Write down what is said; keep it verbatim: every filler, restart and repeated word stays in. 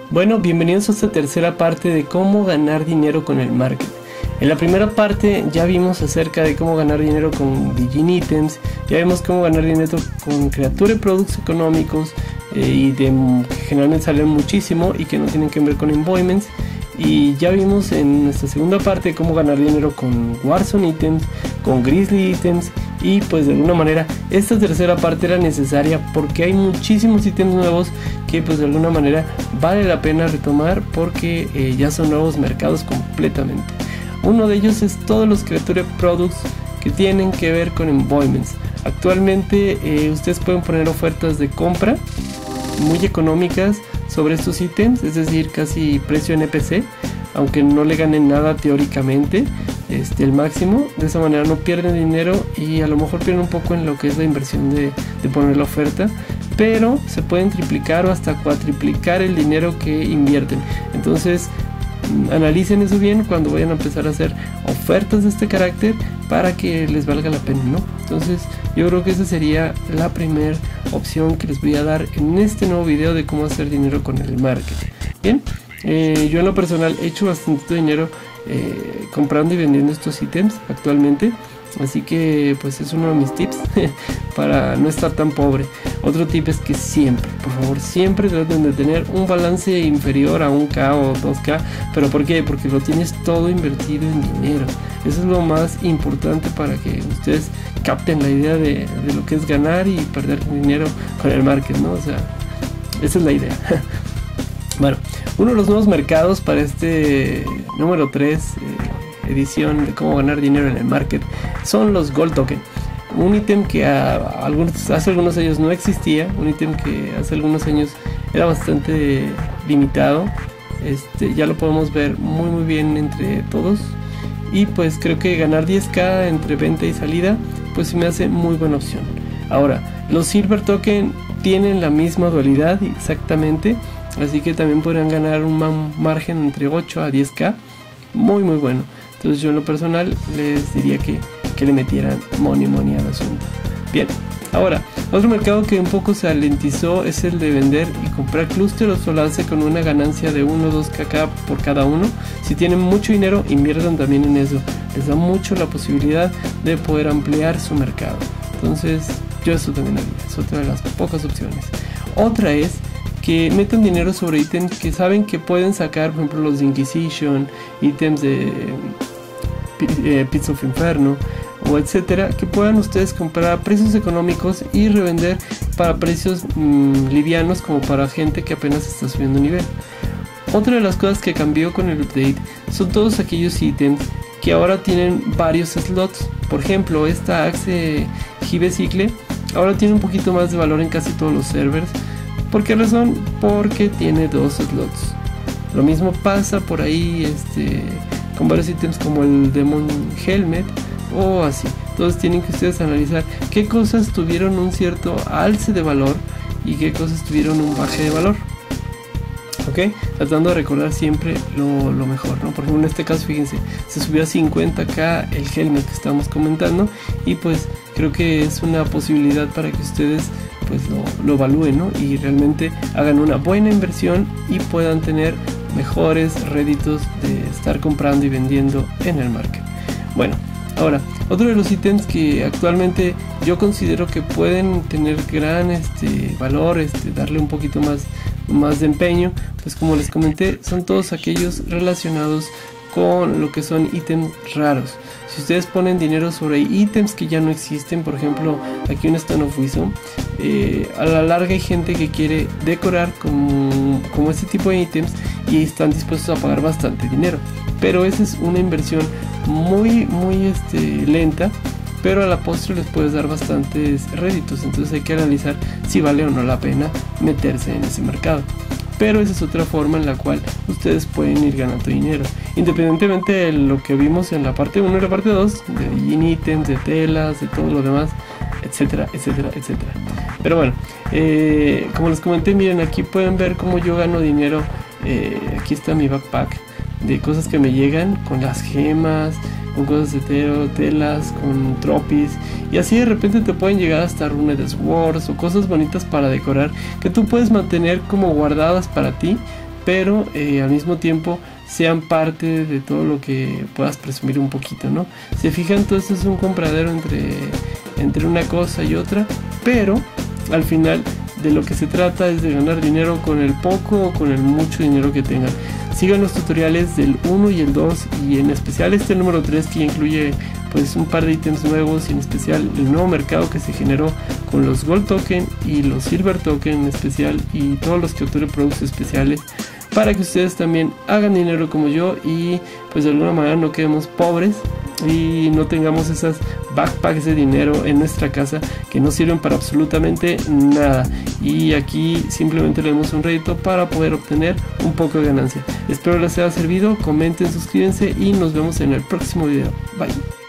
Bueno, bienvenidos a esta tercera parte de cómo ganar dinero con el market. En la primera parte ya vimos acerca de cómo ganar dinero con Digin Items, ya vimos cómo ganar dinero con Creature Products económicos eh, y de, que generalmente salen muchísimo y que no tienen que ver con Envoyments. Y ya vimos en nuestra segunda parte cómo ganar dinero con Warzone Items, con Grizzly Items. Y pues de alguna manera esta tercera parte era necesaria porque hay muchísimos ítems nuevos que pues de alguna manera vale la pena retomar porque eh, ya son nuevos mercados completamente. Uno de ellos es todos los Creature Products que tienen que ver con Envoyments. Actualmente eh, ustedes pueden poner ofertas de compra muy económicas sobre estos ítems, es decir, casi precio N P C, aunque no le ganen nada teóricamente, este, el máximo. De esa manera no pierden dinero y a lo mejor pierden un poco en lo que es la inversión de, de poner la oferta, pero se pueden triplicar o hasta cuatriplicar el dinero que invierten. Entonces analicen eso bien cuando vayan a empezar a hacer ofertas de este carácter para que les valga la pena, ¿no? Entonces yo creo que esa sería la primera opción que les voy a dar en este nuevo video de cómo hacer dinero con el marketing. Bien, eh, yo en lo personal he hecho bastante dinero eh, comprando y vendiendo estos ítems actualmente, así que pues es uno de mis tips para no estar tan pobre. Otro tip es que siempre, por favor, siempre traten de tener un balance inferior a un K o dos K. ¿Pero por qué? Porque lo tienes todo invertido en dinero. Eso es lo más importante para que ustedes capten la idea de, de lo que es ganar y perder dinero con el market, ¿no? O sea, esa es la idea. Bueno, uno de los nuevos mercados para este número tres eh, edición de cómo ganar dinero en el market son los Gold Token. Un ítem que a, a algunos, hace algunos años no existía, un ítem que hace algunos años era bastante limitado. Este, ya lo podemos ver muy muy bien entre todos y pues creo que ganar diez K entre venta y salida pues se me hace muy buena opción. Ahora, los Silver Token tienen la misma dualidad exactamente, así que también podrían ganar un margen entre ocho a diez K muy muy bueno. Entonces yo en lo personal les diría que, que le metieran money money al asunto. Bien, ahora otro mercado que un poco se alentizó es el de vender y comprar clúster o solance con una ganancia de uno o dos K por cada uno. Si tienen mucho dinero, inviertan también en eso, les da mucho la posibilidad de poder ampliar su mercado. Entonces yo eso también haría, es otra de las pocas opciones. Otra es que metan dinero sobre ítems que saben que pueden sacar, por ejemplo los de Inquisition, ítems de eh, Pits of Inferno o etcétera, que puedan ustedes comprar a precios económicos y revender para precios mmm, livianos, como para gente que apenas está subiendo nivel. Otra de las cosas que cambió con el update son todos aquellos ítems que ahora tienen varios slots. Por ejemplo, esta Axe Hive Cycle ahora tiene un poquito más de valor en casi todos los servers. ¿Por qué razón? Porque tiene dos slots. Lo mismo pasa por ahí este, con varios ítems como el Demon Helmet o así. Entonces tienen que ustedes analizar qué cosas tuvieron un cierto alce de valor y qué cosas tuvieron un baje de valor. ¿Ok? Tratando de recordar siempre lo, lo mejor, ¿no? Por ejemplo, en este caso, fíjense, se subió a cincuenta K el Helmet que estamos comentando y pues creo que es una posibilidad para que ustedes pues lo, lo evalúen, ¿no? Y realmente hagan una buena inversión y puedan tener mejores réditos de estar comprando y vendiendo en el market. Bueno, ahora, otro de los ítems que actualmente yo considero que pueden tener gran este, valor, este, darle un poquito más, más de empeño, pues como les comenté, son todos aquellos relacionados con lo que son ítems raros. Si ustedes ponen dinero sobre ítems que ya no existen, por ejemplo aquí un Stone of Wisdom, eh, a la larga hay gente que quiere decorar como, como este tipo de ítems y están dispuestos a pagar bastante dinero, pero esa es una inversión muy muy este, lenta, pero a la postre les puedes dar bastantes réditos. Entonces hay que analizar si vale o no la pena meterse en ese mercado. Pero esa es otra forma en la cual ustedes pueden ir ganando dinero, independientemente de lo que vimos en la parte uno y la parte dos, de Digin Items, de telas, de todo lo demás, etcétera, etcétera, etcétera. Pero bueno, eh, como les comenté, miren, aquí pueden ver cómo yo gano dinero. Eh, aquí está mi backpack de cosas que me llegan con las gemas, con cosas de tero, telas, con tropis, y así de repente te pueden llegar hasta Runed Swords o cosas bonitas para decorar que tú puedes mantener como guardadas para ti pero eh, al mismo tiempo sean parte de todo lo que puedas presumir un poquito, ¿no? Se fijan, todo esto es un compradero entre, entre una cosa y otra, pero al final de lo que se trata es de ganar dinero con el poco o con el mucho dinero que tengan. Sigan los tutoriales del uno y el dos, y en especial este número tres, que incluye pues un par de ítems nuevos, y en especial el nuevo mercado que se generó con los Gold Token y los Silver Token en especial, y todos los Creature Products especiales, para que ustedes también hagan dinero como yo y pues de alguna manera no quedemos pobres y no tengamos esas backpacks de dinero en nuestra casa que no sirven para absolutamente nada, y aquí simplemente le damos un rédito para poder obtener un poco de ganancia. Espero les haya servido, comenten, suscríbanse y nos vemos en el próximo video. Bye.